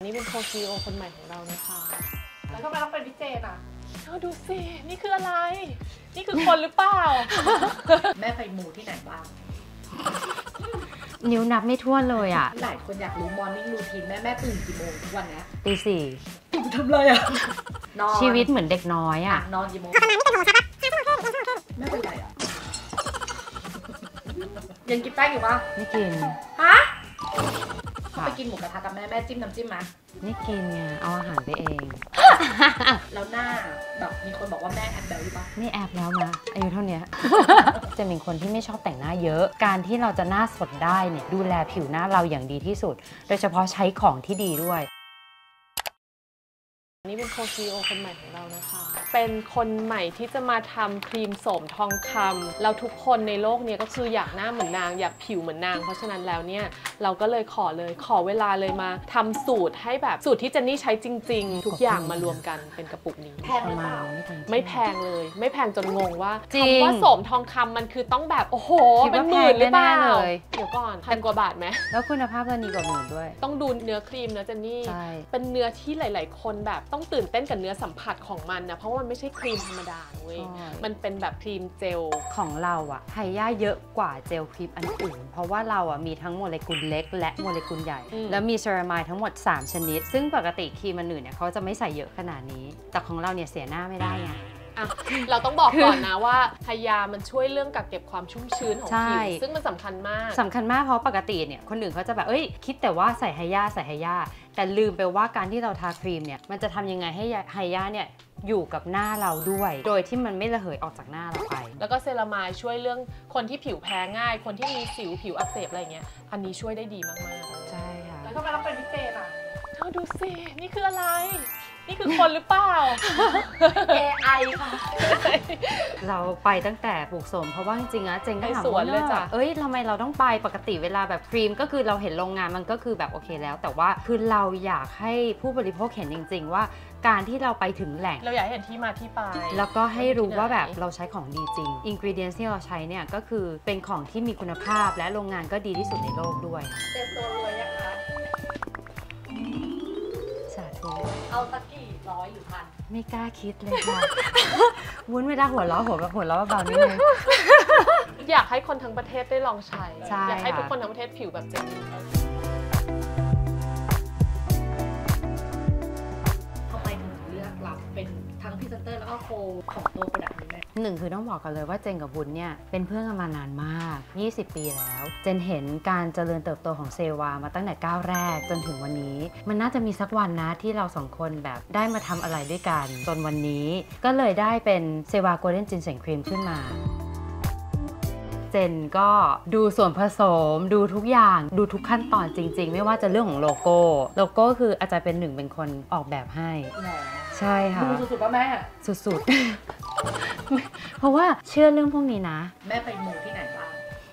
นี่เป็นโคซีโอคนใหม่ของเรานะคะแล้วทำไมต้องเป็นพี่เจนอ่ะดูสินี่คืออะไรนี่คือคนหรือเปล่าแม่ไปหมู่ที่ไหนบ้างนิ้วนับไม่ทั่วเลยอ่ะหลายคนอยากรู้มอร์นิ่งรูทีนแม่ตื่นกี่โมงทุกวันนี้ตี 4 ทำไรอ่ะนอนชีวิตเหมือนเด็กน้อยอ่ะนอนกี่โมงประมาณไม่เกิน6 โมงใช่ปะแม่เป็นไรอ่ะยังกินแป้งอยู่ปะไม่กินฮะไปกินหมูกระทะกับแม่จิ้มน้ำจิ้มมั้ยไม่กินไงเอาอาหารไปเองแล้วหน้าแบบมีคนบอกว่าแม่แอบแบลอยู่ปะไม่แอบแล้วนะอายุเท่านี้ จะเป็นคนที่ไม่ชอบแต่งหน้าเยอะการที่เราจะหน้าสดได้เนี่ยดูแลผิวหน้าเราอย่างดีที่สุดโดยเฉพาะใช้ของที่ดีด้วยนี่เป็นโคซีโอคนใหม่ของเรานะคะเป็นคนใหม่ที่จะมาทำครีมโสมทองคำเราทุกคนในโลกนี้ก็คืออยากหน้าเหมือนนางอยากผิวเหมือนนางเพราะฉะนั้นแล้วเนี่ยเราก็เลยขอเวลาเลยมาทำสูตรให้แบบสูตรที่เจนนี่ใช้จริงๆทุกอย่างมารวมกันเป็นกระปุกนี้แพงหรือเปล่าไม่แพงเลยไม่แพงจนงงว่าคำว่าโสมทองคำมันคือต้องแบบโอ้โหเป็นหมื่นหรือเปล่าเดี๋ยวก่อน1,000 กว่าบาทไหมแล้วคุณภาพก็ดีกว่าหมื่นด้วยต้องดูเนื้อครีมนะเจนนี่เป็นเนื้อที่หลายๆคนแบบต้องตื่นเต้นกับเนื้อสัมผัสของมันนะเพราะว่ามันไม่ใช่ครีมธรรมดาเว้ยมันเป็นแบบครีมเจลของเราอะไฮย่าเยอะกว่าเจลครีมอันอื่นเพราะว่าเราอะมีทั้งโมเลกุลเล็กและโมเลกุลใหญ่แล้วมีเซรามายทั้งหมด3ชนิดซึ่งปกติครีมอันอื่นเนี่ยเขาจะไม่ใส่เยอะขนาดนี้แต่ของเราเนี่ยเสียหน้าไม่ได้ไงเราต้องบอกก่อนนะว่าไฮยามันช่วยเรื่องกักเก็บความชุ่มชื้นของผิวซึ่งมันสำคัญมากเพราะปกติเนี่ยคนอื่นเขาจะแบบคิดแต่ว่าใส่ไฮยาแต่ลืมไปว่าการที่เราทาครีมเนี่ยมันจะทำยังไงให้ไฮยาเนี่ยอยู่กับหน้าเราด้วยโดยที่มันไม่ระเหยออกจากหน้าเราไปแล้วก็เซรามายช่วยเรื่องคนที่ผิวแพ้ง่ายคนที่มีสิวผิวอักเสบอะไรเงี้ยอันนี้ช่วยได้ดีมากๆใช่ค่ะแล้วทำไมต้องเป็นพี่เจนอ่ะดูสินี่คืออะไรนี่คือคนหรือเปล่า AI ค่ะเราไปตั้งแต่ปลูกโสมเพราะว่าจริงๆอะเจนก็ถามว่าทำไมเราต้องไปปกติเวลาแบบครีมก็คือเราเห็นโรงงานมันก็คือแบบโอเคแล้วแต่ว่าคือเราอยากให้ผู้บริโภคเห็นจริงๆว่าการที่เราไปถึงแหล่งเราอยากเห็นที่มาที่ไปแล้วก็ให้รู้ว่าแบบเราใช้ของดีจริงอินกรีเดียนที่เราใช้เนี่ยก็คือเป็นของที่มีคุณภาพและโรงงานก็ดีที่สุดในโลกด้วยเต็มตัวรวยยังคะสาธุเอาสักกี่ร้อยหรือพันไม่กล้าคิดเลยค่ะ วุ้นเวลาหัวเราะเบาๆนิดนึงอยากให้คนทั้งประเทศได้ลองใช้อยากให้ทุกคนทั้งประเทศผิวแบบเจนนี่ทำไมถึงเลือกรับเป็นทั้งพรีเซนเตอร์แล้วก็โคของตัวโปรดักต์นี้หนึ่งคือต้องบอกกันเลยว่าเจนกับวุ้นเนี่ยเป็นเพื่อนกันมานานมาก20 ปีแล้วเจนเห็นการเจริญเติบโตของเซวามาตั้งแต่ก้าวแรกจนถึงวันนี้มันน่าจะมีสักวันนะที่เราสองคนแบบได้มาทำอะไรด้วยกันจนวันนี้ก็เลยได้เป็นเซวาโกลเด้นจินเซนครีมขึ้นมาเจนก็ดูส่วนผสมดูทุกอย่างดูทุกขั้นตอนจริงๆไม่ว่าจะเรื่องของโลโก้คืออาจารย์เป็นหนึ่งเป็นคนออกแบบให้ใช่ค่ะดูสุดๆป่ะแม่สุดๆเพราะว่าเชื่อเรื่องพวกนี้นะแม่ไปหมู่ที่ไหนบ้าง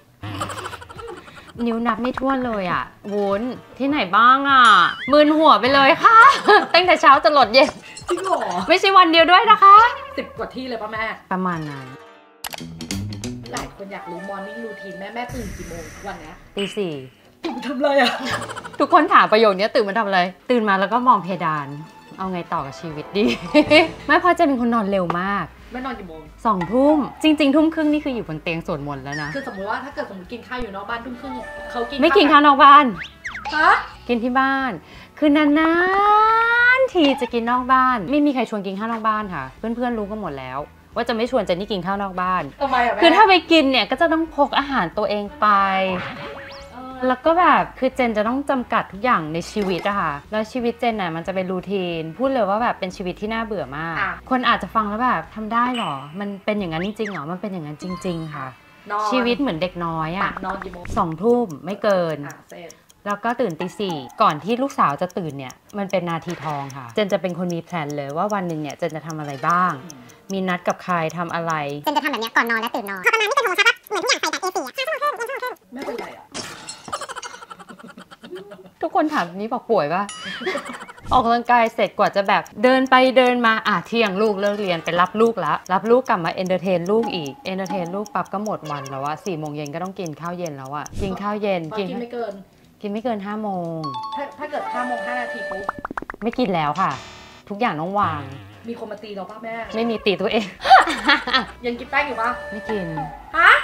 นิ้วนับไม่ทั่วเลยอ่ะวุ้นที่ไหนบ้างอ่ะมึนหัวไปเลยค่ะตั้งแต่เช้าจนหลดเย็นจริงเหรอไม่ใช่วันเดียวด้วยนะคะ 10 กว่าที่เลยป่ะแม่ประมาณนั้นหลายคนอยากรู้มอร์นิ่งรูทีนแม่ตื่นกี่โมงทุกวันนี้ตี 4 ตื่นทำอะไรอ่ะทุกคนถามประโยคนี้ตื่นมาทำอะไรตื่นมาแล้วก็มองเพดานเอาไงต่อกับชีวิตดี ไม่พอจะเป็นคนนอนเร็วมากไม่นอนกี่โมง 2 ทุ่มจริงๆ ทุ่มครึ่งนี่คืออยู่บนเตียงสวดมนต์แล้วนะคือสมมติว่าถ้าเกิดสมมติกินข้าวอยู่นอกบ้านทุ่มครึ่งเขากินไม่กินข้าวนอกบ้านฮะกินที่บ้านคือนานๆทีจะกินนอกบ้านไม่มีใครชวนกินข้าวนอกบ้านค่ะเพื่อนๆรู้กันหมดแล้วว่าจะไม่ชวนเจนนี่กินข้าวนอกบ้านทำไมอะแม่คือถ้าไปกินเนี่ยก็จะต้องพกอาหารตัวเองไปแล้วก็แบบคือเจนจะต้องจำกัดทุกอย่างในชีวิตอะค่ะแล้วชีวิตเจนน่ะมันจะเป็นรูทีนพูดเลยว่าแบบเป็นชีวิตที่น่าเบื่อมากคนอาจจะฟังแล้วแบบทำได้หรอมันเป็นอย่างนั้นจริงๆหรอมันเป็นอย่างนั้นจริงๆค่ะชีวิตเหมือนเด็กน้อยอะนอนกี่โมง 2 ทุ่มไม่เกินแล้วก็ตื่นตี 4ก่อนที่ลูกสาวจะตื่นเนี่ยมันเป็นนาทีทองค่ะเจนจะเป็นคนมีแพลนเลยว่าวันหนึ่งเนี่ยเจนจะทำอะไรบ้างมีนัดกับใครทำอะไรเจนจะทำแบบนี้ก่อนนอนและตื่นนอนพอประมาณไม่เกิน6 โมงใช่ปะเหมือนทุกอย่างใส่แบบ A4 อะ5 ชั่วโมงครึ่งแม่เป็นไรอะทุกคนถามนี้บอกป่วยป่ะ ออกกำลังกายเสร็จกว่าจะแบบเดินไปเดินมาเที่ยงลูกเลิกเรียนไปรับลูกละรับลูกกลับมาเอนเตอร์เทนลูกอีกเอนเตอร์เทนลูกปั๊บก็หมดวันแล้วอะ4 โมงเย็นก็ต้องกินข้าวเย็นแล้วอะกินข้าวเย็นกินไม่เกิน 5 โมงถ้าเกิด5 โมง 5 นาทีปุ๊บไม่กินแล้วค่ะ ทุกอย่างต้องวางมีคนมาตีเราป่ะแม่ไม่มีตีตัวเองยังกินแป้งอยู่ป่ะไม่กินฮะ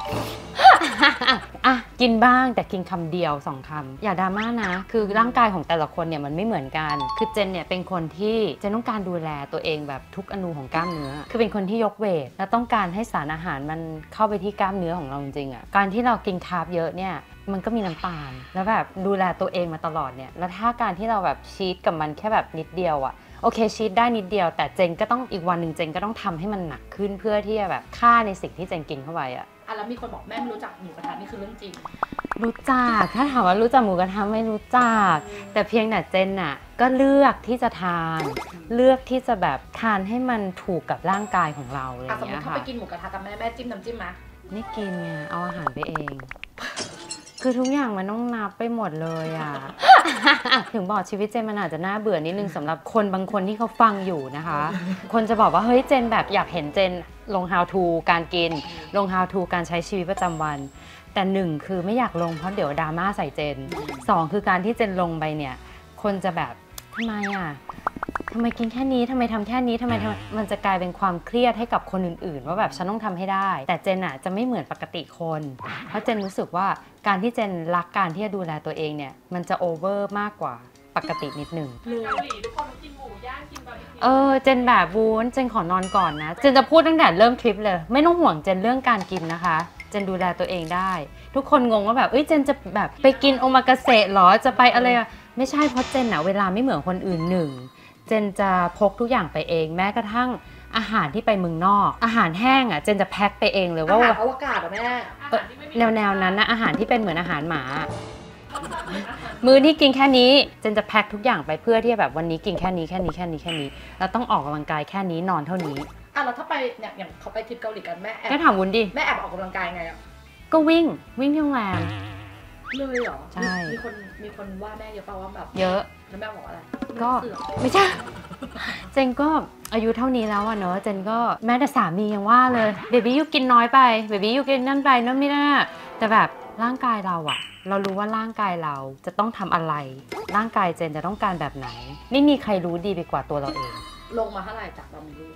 อ่ะกินบ้างแต่กินคำเดียว2 คำอย่าดราม่านะ คือร่างกายของแต่ละคนเนี่ยมันไม่เหมือนกันคือเจนเนี่ยเป็นคนที่เจนต้องการดูแลตัวเองแบบทุกอนูของกล้ามเนื้อคือเป็นคนที่ยกเวทและต้องการให้สารอาหารมันเข้าไปที่กล้ามเนื้อของเราจริงๆอ่ะการที่เรากินคาร์บเยอะเนี่ยมันก็มีน้ำตาลแล้วแบบดูแลตัวเองมาตลอดเนี่ยแล้วถ้าการที่เราแบบชีทกับมันแค่แบบนิดเดียวอ่ะโอเคชีทได้นิดเดียวแต่เจนก็ต้องอีกวันหนึ่งเจนก็ต้องทำให้มันหนักขึ้นเพื่อที่จะแบบฆ่าในสิ่งที่เจนกินเข้าไปอ่ะแล้วมีคนบอกแม่ไม่รู้จักหมูกระทะนี่คือเรื่องจริงรู้จักถ้าถามว่ารู้จักหมูกระทะไม่รู้จักแต่เพียงแต่เจนน่ะก็เลือกที่จะทานเลือกที่จะแบบทานให้มันถูกกับร่างกายของเราอะไรอสมย่างมเงี้ติยถ้าค่ะไปกินหมูกระทะกับแม่จิ้มน้ำจิ้มไหมไม่กินไงเอาอาหารไปเอง คือทุกอย่างมันต้องนับไปหมดเลยอ่ะ ถึงบอกชีวิตเจนมันอาจจะน่าเบื่อนิดนึงสำหรับคนบางคนที่เขาฟังอยู่นะคะ คนจะบอกว่าเฮ้ยเจนแบบอยากเห็นเจนลง how to การกินลง how to การใช้ชีวิตประจำวันแต่1คือไม่อยากลงเพราะเดี๋ยวดราม่าใส่เจน2คือการที่เจนลงไปเนี่ยคนจะแบบทำไมอ่ะทำไมกินแค่นี้ทำไมทำแค่นี้ทำไมมันจะกลายเป็นความเครียดให้กับคนอื่นๆว่าแบบฉันต้องทำให้ได้แต่เจนอ่ะจะไม่เหมือนปกติคนเพราะเจนรู้สึกว่าการที่เจนรักการที่จะดูแลตัวเองเนี่ยมันจะโอเวอร์มากกว่าปกตินิดหนึ่งเกาหลีทุกคนกินหมูย่างกินบาร์บีคิวเจนแบบวูนเจนขอนอนก่อนนะเจนจะพูดตั้งแต่เริ่มทริปเลยไม่ต้องห่วงเจนเรื่องการกินนะคะเจนดูแลตัวเองได้ทุกคนงงว่าแบบเจนจะแบบไปกินโอมากาเสะหรอจะไปอะไรไม่ใช่เพราะเจนอะเวลาไม่เหมือนคนอื่นหนึ่งเจนจะพกทุกอย่างไปเองแม้กระทั่งอาหารที่ไปเมืองนอกอาหารแห้งอะเจนจะแพ็คไปเองเลยว่าอาหารอวกาศเหรอแม่แนวนั้นนะอาหารที่เป็นเหมือนอาหารหมามื้อที่กินแค่นี้เจนจะแพ็คทุกอย่างไปเพื่อที่แบบวันนี้กินแค่นี้แล้วต้องออกกำลังกายแค่นี้นอนเท่านี้แล้วถ้าไปเนี่ยอย่างเขาไปทริปเกาหลีกันแม่แอบแค่ถามวุ้นดิแม่แอบออกกำลังกายไงอ่ะก็วิ่งที่โรงแรมเลยเหรอใช่มีคนว่าแม่เยอะป่าว่าแบบเยอะแล้วแม่บอกอะไรก็เสือกไม่ใช่ เจนก็อายุเท่านี้แล้วอะเนอะเจนก็แม้แต่สามียังว่าเลยเบบี้ยูกินน้อยไปเบบี้ยูกินนั่นไปนั่นไม่ได้แต่แบบร่างกายเราอะเรารู้ว่าร่างกายเราจะต้องทำอะไรร่างกายเจนจะต้องการแบบไหนไม่มีใครรู้ดีไปกว่าตัวเราเองลงมาเท่าไหร่จากเรามีลูก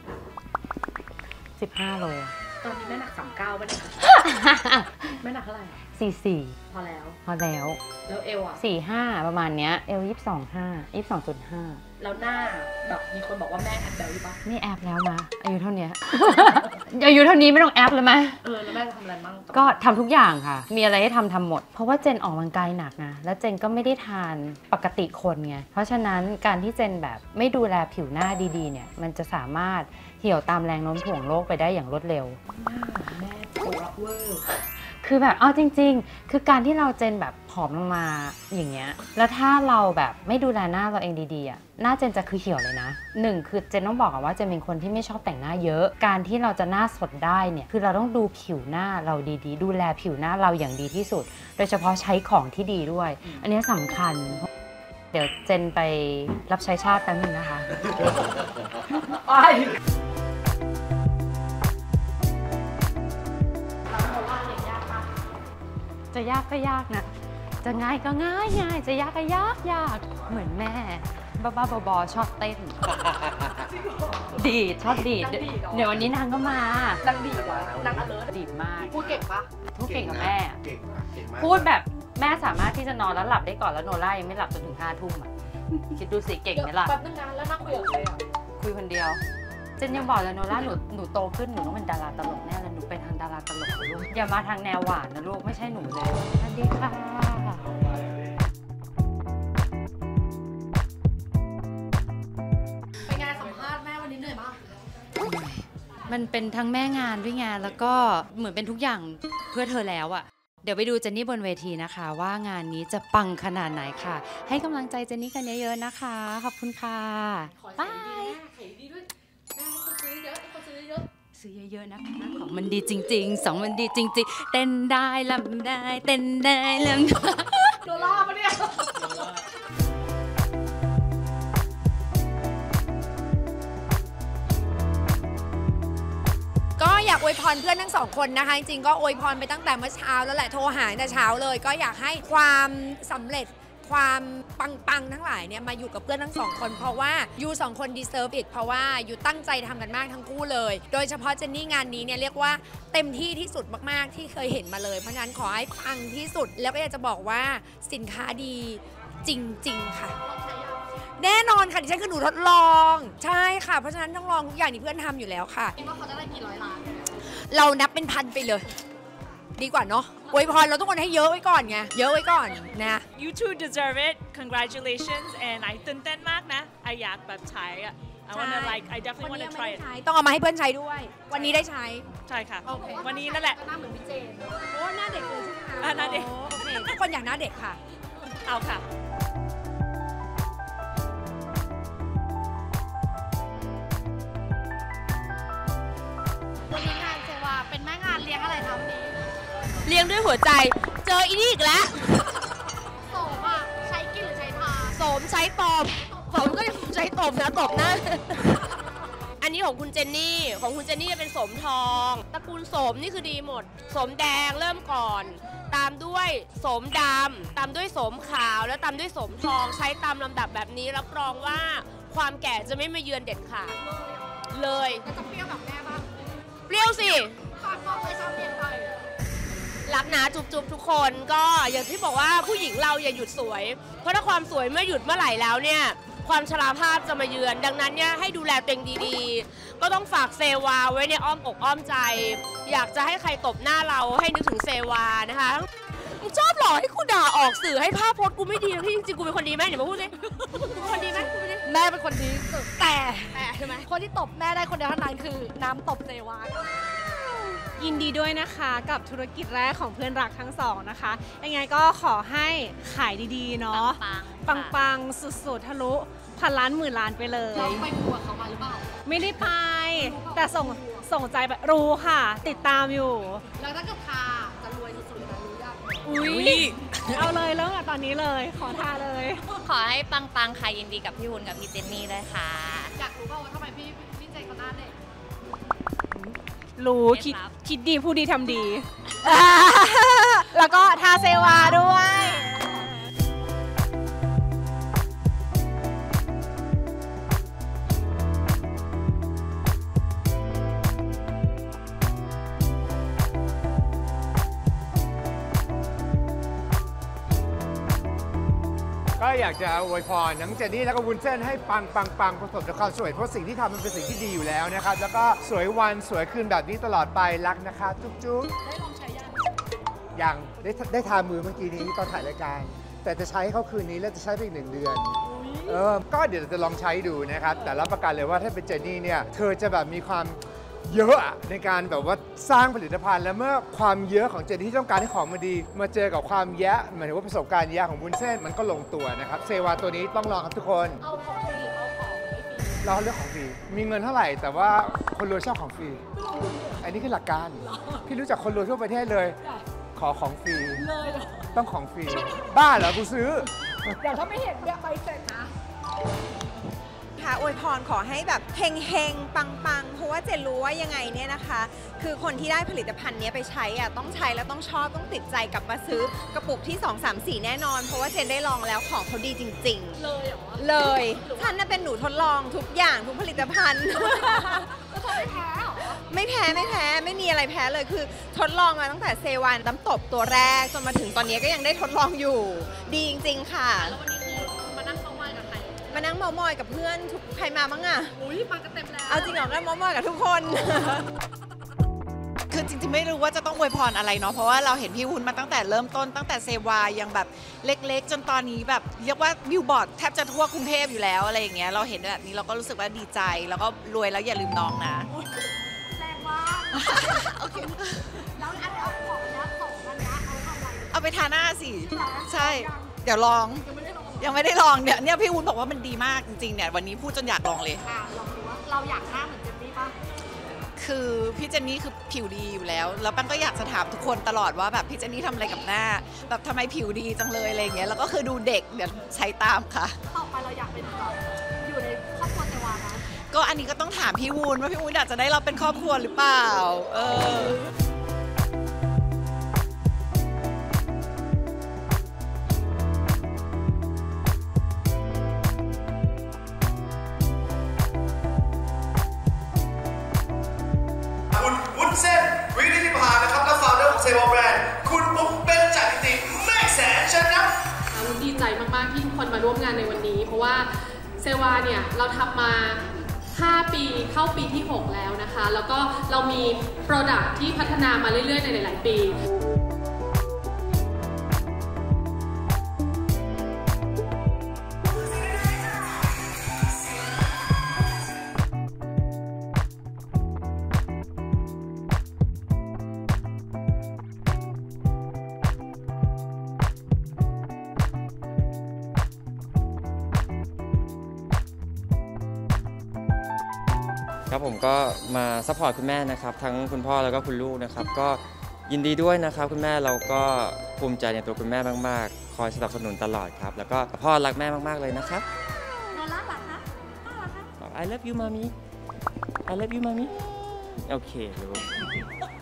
15 โลตอนนี้แม่หนัก39ป่ะเนี่ยแม่หนักเท่าไหร่ 44 พอแล้วพอแล้วแล้วเอวอ่ะ 45 ประมาณเนี้ยเอล22.5 แล้วหน้าแบบมีคนบอกว่าแม่แอบแบลอยู่ปะไม่แอบแล้วมาอายุเท่านี้ อายุเท่านี้ไม่ต้องแอบแล้วไหมแล้วแม่จะทำอะไรบ้างก็ทำทุกอย่างค่ะมีอะไรให้ทำหมดเพราะว่าเจนออกกำลังกายหนักนะแล้วเจนก็ไม่ได้ทานปกติคนไงเพราะฉะนั้นการที่เจนแบบไม่ดูแลผิวหน้าดีๆเนี่ยมันจะสามารถเหี่ยวตามแรงโน้มถ่วงโลกไปได้อย่างรวดเร็วแม่โปรเวอร์คือแบบเอาจริงๆคือการที่เราเจนแบบผอมลงมาอย่างเงี้ยแล้วถ้าเราแบบไม่ดูแลหน้าเราเองดีๆอ่ะหน้าเจนจะคือเหี่ยวเลยนะ1คือเจนต้องบอกก่อนว่าเจนเป็นคนที่ไม่ชอบแต่งหน้าเยอะการที่เราจะหน้าสดได้เนี่ยคือเราต้องดูผิวหน้าเราดีๆดูแลผิวหน้าเราอย่างดีที่สุดโดยเฉพาะใช้ของที่ดีด้วยอันนี้สำคัญเดี๋ยวเจนไปรับใช้ชาติแป๊บนึงนะคะ จะยากก็ยากนะจะง่ายก็ง่ายจะยากก็ยากเหมือนแม่บ้าๆบอๆชอบเต้นดีดชอบดีดเดี๋ยววันนี้นางก็มานางดีดเหรอนางอเลิร์ดีดมากพูดเก่งปะพูดเก่งกับแม่เก่งมากพูดแบบแม่สามารถที่จะนอนแล้วหลับได้ก่อนแล้วโนล่ายังไม่หลับจนถึง5 ทุ่มอ่ะคิดดูสิเก่งไหมล่ะแป๊บนึงนะแล้วนั่งคุยกับใครอ่ะคุยคนเดียวเจนยังบอกเลยโนล่าหนูโตขึ้นหนูต้องเป็นดาราตลกแน่เลยหนูไปทางดาราตลกนะลูกอย่ามาทางแนวหวานนะลูกไม่ใช่หนูเลยสวัสดีค่ะเป็นไงสัมภาษณ์แม่วันนี้เหนื่อยมากมันเป็นทั้งแม่งานด้วยไงแล้วก็เหมือนเป็นทุกอย่างเพื่อเธอแล้วอะเดี๋ยวไปดูเจนนี่บนเวทีนะคะว่างานนี้จะปังขนาดไหนค่ะ ให้กำลังใจเจนนี่กันเยอะๆนะคะขอบคุณค่ะบายขายดีด้วยแม่คนซื้อเยอะคนซื้อเยอะซื้อเยอะๆนะคะของมันดีจริงๆมันดีจริงๆเต้นได้ลำได้เต้นได้ลำได้โดล่าปะเนี่ยก็อยากอวยพรเพื่อนทั้งสองคนนะคะจริงๆก็อวยพรไปตั้งแต่เมื่อเช้าแล้วแหละโทรหาแต่เช้าเลยก็อยากให้ความสำเร็จความปังทั้งหลายเนี่ยมาอยู่กับเพื่อนทั้งสองคนเพราะว่ายูสองคนดีเซิร์ฟอีกเพราะว่ายูตั้งใจทำกันมากทั้งคู่เลยโดยเฉพาะเจนนี่งานนี้เนี่ยเรียกว่าเต็มที่ที่สุดมากๆที่เคยเห็นมาเลยเพราะฉะนั้นขอให้ปังที่สุดแล้วก็อยากจะบอกว่าสินค้าดีจริงๆค่ะแน่นอนค่ะดิฉันคือหนูทดลองใช่ค่ะเพราะฉะนั้นต้องลองทุกอย่างที่เพื่อนทำอยู่แล้วค่ะคิดว่าเขาจะได้กี่ร้อยล้านเรานับเป็นพันไปเลยดีกว่าเนาะอวยพรเราต้องคนให้เยอะไว้ก่อนไงเยอะไว้ก่อนนะ You two deserve it. Congratulations. And I ตื่นเต้นมากนะI อยากแบบใช้อะ I wanna like I วัน definitely นี้ wanna ยังไม่ try ได้ it. ใช้ต้องเอามาให้เพื่อนใช้ด้วย วันนี้ได้ใช้ใช่ค่ะโอเควันนี้นั่นแหละหน้าเหมือนพี่เจนโอ้หน้าเด็กเลยใช่ไหมคะหน้าเด็กโอเคทุกคนอยากหน้าเด็กค่ะเอาค่ะวันนี้งานเซวาเป็นแม่งานเลี้ยงอะไรคะวันนี้เลี้ยงด้วยหัวใจเจออีนี่อีกแล้วโสมอ่ะใช้กินหรือใช้ทาโสมใช้ตบผมก็ยังใช้ตบนะตบหน้า อันนี้ของคุณเจนนี่ของคุณเจนนี่จะเป็นโสมทองตระกูลโสมนี่คือดีหมดโสมแดงเริ่มก่อน ตามด้วยโสมดำตามด้วยโสมขาวแล้วตามด้วยโสมทองใช้ตามลำดับแบบนี้รับรองว่าความแก่จะไม่มาเยือนเด็ดขาดเลยแล้วจะเปรี้ยวแบบแม่บ้างเปรี้ยวสิฝากบอกเลยชาวเน็ตหน่อยรักนะจุ๊บๆทุกคนก็อย่างที่บอกว่าผู้หญิงเราอย่าหยุดสวย เพราะถ้าความสวยเมื่อหยุดเมื่อไหร่แล้วเนี่ยความชราภาพจะมาเยือนดังนั้นเนี่ยให้ดูแลตัวเองดีๆก็ต้องฝากเซวาไว้ในอ้อมอกอ้อมใจ อยากจะให้ใครตบหน้าเราให้นึกถึงเซวานะคะมึงชอบหลอกให้กูด่าออกสื่อให้ภาพพจน์กูไม่ดีนะพี่จริงๆกูเป็นคนดีไหมเดี๋ยวมาพูดสิกูเป็นคนดีไหมพูดดิแม่เป็นคนดีสุดแต่ใช่ไหมคนที่ตบแม่ได้คนเดียวเท่านั้นคือน้ำตบเซวายินดีด้วยนะคะกับธุรกิจแรกของเพื่อนรักทั้งสองนะคะยังไงก็ขอให้ขายดีๆเนาะปังๆสุดๆทะลุพันล้านหมื่นล้านไปเลยเราไปบวกเขามาหรือเปล่าไม่ได้ไป แต่ส่งใจแบบรู้ค่ะ ติดตามอยู่แล้วถ้าเกิดทาจะรวยสุดๆนะรู้ยังอุ้ยเอาเลยเริ่มจากตอนนี้เลยขอทาเลยขอให้ปังๆค่ะยินดีกับพี่วุ้นกับพี่เจนนี่ด้วยค่ะอยากรู้เปล่าว่าทำไมพี่เจนเขาหน้าเด็กรู้คิดดีพูดดีทำดี แล้วก็ทาเซวาด้วยก็อยากจะอวยพรทั้งเจนนี่แล้วก็วุ้นเส้นให้ปังประสบกับความสวยเพราะสิ่งที่ทำมันเป็นสิ่งที่ดีอยู่แล้วนะครับแล้วก็สวยวันสวยคืนแบบนี้ตลอดไปรักนะคะจุ๊บได้ลองใช้ยังได้ทามือเมื่อกี้นี้ตอนถ่ายรายการแต่จะใช้ให้เขาคืนนี้แล้วจะใช้ไปอีก1 เดือนก็เดี๋ยวจะลองใช้ดูนะครับแต่รับประกันเลยว่าถ้าเป็นเจนนี่เนี่ยเธอจะแบบมีความเยอะในการแบบว่าสร้างผลิตภัณฑ์และเมื่อความเยอะของเจนที่ต้องการให้ของมันดีมาเจอกับความแยะหมายถึงว่าประสบการณ์แยะของวุ้นเส้นมันก็ลงตัวนะครับเซวาตัวนี้ต้องลองครับทุกคนเอาของฟรีหรือเอาของไม่ฟรีเราเลือกของฟรีมีเงินเท่าไหร่แต่ว่าคนรวยชอบของฟรีอันนี้คือหลักการพี่รู้จักคนรวยทั่วประเทศเลยขอของฟรีต้องของฟรีบ้าเหรอกูซื้อเดี๋ยวถ้าไม่เห็นเนี่ยใบเสร็จนะค่ะอวยพรขอให้แบบเฮงเฮงปังปังเพราะว่าเจนรู้ว่ายังไงเนี่ยนะคะ คือคนที่ได้ผลิตภัณฑ์นี้ไปใช้อ่ะต้องใช้แล้วต้องชอบต้องติดใจกลับมาซื้อกระปุกที่ 2, 3, 4 แน่นอนเพราะว่าเจนได้ลองแล้วของเขาดีจริงๆเลยเหรอเลยฉันน่ะเป็นหนูทดลองทุกอย่างทุกผลิตภัณฑ์แล้วเธอไม่แพ้เหรอไม่แพ้ไม่มีอะไรแพ้เลยคือทดลองมาตั้งแต่เซวันน้ำตบตัวแรกจนมาถึงตอนนี้ก็ยังได้ทดลองอยู่ ดีจริงๆค่ะแล้ววันนี้คือมานั่งเมาท์มอยกับใครมานั่งเมามอยกับเพื่อนทุกใครมาบ้างอะอุ้ยมากันเต็มแล้วเอาจริงเหรอก็เมามอยกับทุกคนคือจริงๆไม่รู้ว่าจะต้องอวยพรอะไรเนาะเพราะว่าเราเห็นพี่วุ้นมาตั้งแต่เริ่มต้นตั้งแต่เซวายังแบบเล็กๆ จนตอนนี้แบบเรียกว่าบิลบอร์ดแทบจะทั่วกรุงเทพอยู่แล้วอะไรอย่างเงี้ยเราเห็นแบบนี้เราก็รู้สึกว่าดีใจแล้วก็รวยแล้วอย่าลืมน้องนะแรงมากโอเคแล้วอันเอาของอันนี้ส่งอันนี้เอาทำอะไรเอาไปทาหน้าสิใช่เดี๋ยวลองยังไม่ได้ลองเนี่ยพี่วุ้นบอกว่ามันดีมากจริงๆเนี่ยวันนี้พูดจนอยากลองเลยลองดูว่าเราอยากหน้าเหมือนเจนนี่ป่ะคือพี่เจนนี่คือผิวดีอยู่แล้วแล้วแป้งก็อยากจะถามทุกคนตลอดว่าแบบพี่เจนนี่ทำอะไรกับหน้าแบบทำไมผิวดีจังเลยอะไรอย่างเงี้ยแล้วก็คือดูเด็กเดี๋ยวใช้ตามค่ะต่อไปเราอยากเป็นแบบอยู่ในครอบครัวเซวานะก็อันนี้ก็ต้องถามพี่วุ้นว่าพี่วุ้นอยากจะได้เราเป็นครอบครัวหรือเปล่ามาร่วมงานในวันนี้เพราะว่าเซวาเนี่ยเราทำมา5 ปีเข้าปีที่ 6 แล้วนะคะแล้วก็เรามี Product ที่พัฒนามาเรื่อยๆในหลายๆปีครับผมก็มาซัพพอร์ตคุณแม่นะครับทั้งคุณพ่อแล้วก็คุณลูกนะครับก็ยินดีด้วยนะครับคุณแม่เราก็ภูมิใจในตัวคุณแม่มากๆคอยสนับสนุนตลอดครับแล้วก็พ่อรักแม่มากๆเลยนะครับโนล่าหรอคะพ่อหรอคะ I love you mommy I love you mommy โอเคลูก